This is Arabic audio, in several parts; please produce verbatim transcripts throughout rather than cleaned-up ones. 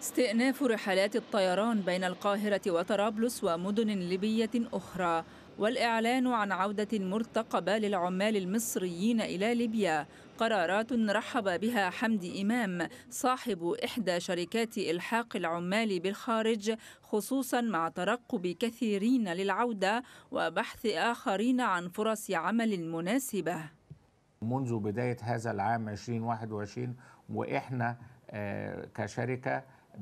استئناف رحلات الطيران بين القاهرة وطرابلس ومدن ليبية أخرى، والإعلان عن عودة مرتقبة للعمال المصريين إلى ليبيا، قرارات رحب بها حمدي إمام صاحب إحدى شركات إلحاق العمال بالخارج، خصوصا مع ترقب كثيرين للعودة وبحث آخرين عن فرص عمل مناسبة. منذ بداية هذا العام ألفين وواحد وعشرين وإحنا آه، كشركة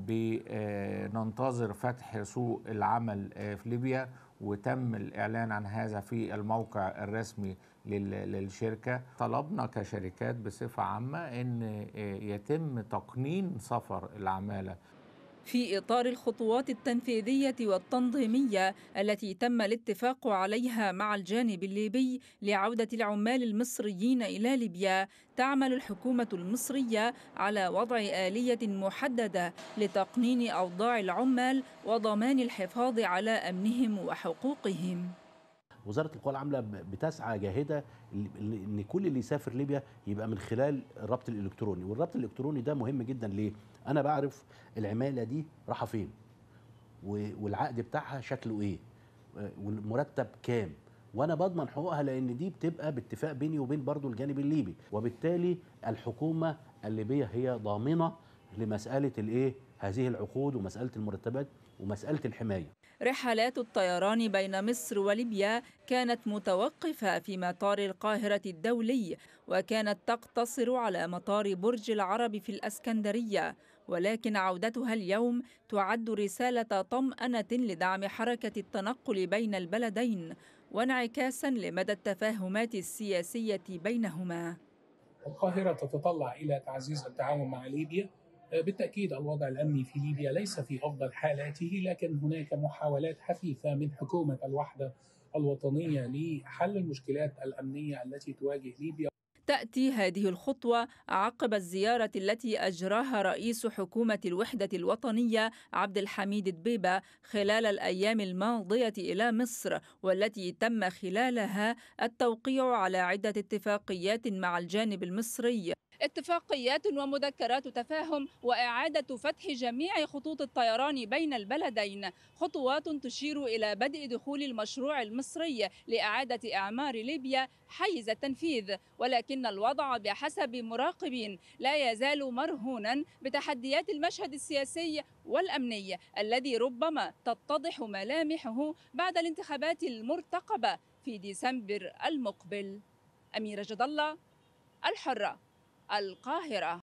بننتظر فتح سوق العمل آه، في ليبيا، وتم الإعلان عن هذا في الموقع الرسمي للشركة. طلبنا كشركات بصفة عامة أن آه، يتم تقنين سفر العمالة في إطار الخطوات التنفيذية والتنظيمية التي تم الاتفاق عليها مع الجانب الليبي لعودة العمال المصريين إلى ليبيا، تعمل الحكومة المصرية على وضع آلية محددة لتقنين أوضاع العمال وضمان الحفاظ على أمنهم وحقوقهم. وزارة القوى العاملة بتسعى جاهدة ان كل اللي يسافر ليبيا يبقى من خلال الربط الالكتروني، والربط الالكتروني ده مهم جدا. ليه؟ انا بعرف العمالة دي رايحة فين، والعقد بتاعها شكله ايه، والمرتب كام، وانا بضمن حقوقها، لان دي بتبقى باتفاق بيني وبين برضو الجانب الليبي، وبالتالي الحكومة الليبية هي ضامنة لمسألة الايه هذه العقود ومسألة المرتبات ومسألة الحماية. رحلات الطيران بين مصر وليبيا كانت متوقفة في مطار القاهرة الدولي، وكانت تقتصر على مطار برج العرب في الإسكندرية، ولكن عودتها اليوم تعد رسالة طمأنة لدعم حركة التنقل بين البلدين، وانعكاسا لمدى التفاهمات السياسية بينهما. القاهرة تتطلع إلى تعزيز التعاون مع ليبيا. بالتأكيد الوضع الأمني في ليبيا ليس في أفضل حالاته، لكن هناك محاولات حثيثة من حكومة الوحدة الوطنية لحل المشكلات الأمنية التي تواجه ليبيا. تأتي هذه الخطوة عقب الزيارة التي أجراها رئيس حكومة الوحدة الوطنية عبد الحميد دبيبة خلال الأيام الماضية إلى مصر، والتي تم خلالها التوقيع على عدة اتفاقيات مع الجانب المصري، اتفاقيات ومذكرات تفاهم وإعادة فتح جميع خطوط الطيران بين البلدين، خطوات تشير إلى بدء دخول المشروع المصري لإعادة إعمار ليبيا حيز التنفيذ. ولكن الوضع بحسب مراقبين لا يزال مرهونا بتحديات المشهد السياسي والأمني الذي ربما تتضح ملامحه بعد الانتخابات المرتقبة في ديسمبر المقبل. أميرة جد الله، الحرة، القاهرة.